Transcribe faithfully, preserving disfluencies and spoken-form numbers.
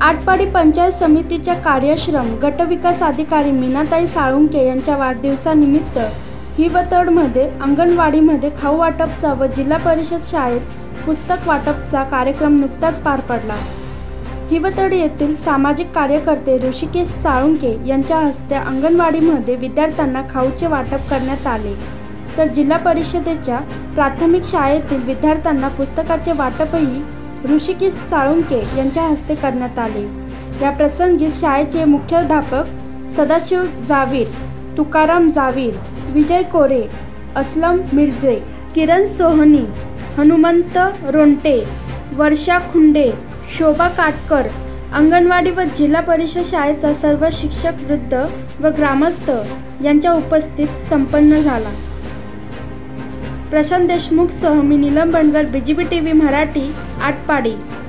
आटपाडी पंचायत समितीच्या कार्यश्रम गटविकास अधिकारी मीनाताई साळुंके यांच्या वाढदिवसानिमित्त हिवतडमध्ये अंगणवाडीमध्ये खाऊ वाटपचा व जिल्हा परिषद शाळेत पुस्तक वाटपचा कार्यक्रम नुकताच पार पडला। हिवतड येथील सामाजिक कार्यकर्ते ऋषिकेश साळुंके यांच्या हस्ते अंगणवाडीमध्ये विद्यार्थ्यांना खाऊचे वाटप करण्यात आले, तर जिल्हा परिषदेच्या प्राथमिक शाळेतील विद्यार्थ्यांना पुस्तकाचे वाटपही ऋषिकेश साळुंके यांच्या हस्ते करण्यात आले। या प्रसंगी शाळेचे मुख्याध्यापक सदाशिव जावीर, तुकाराम जावीर, विजय कोरे, असलम मिर्जे, किरण सोहनी, हनुमंत रोंटे, वर्षा खुंडे, शोभा काटकर, अंगणवाडी व जिल्हा परिषद शाळेचा सर्व शिक्षक, वृद्ध व ग्रामस्थ यांच्या उपस्थित संपन्न झाला। प्रशांत देशमुख सह मी नीलम बनगर, बीजीबी टीव्ही मराठी, आटपाडी।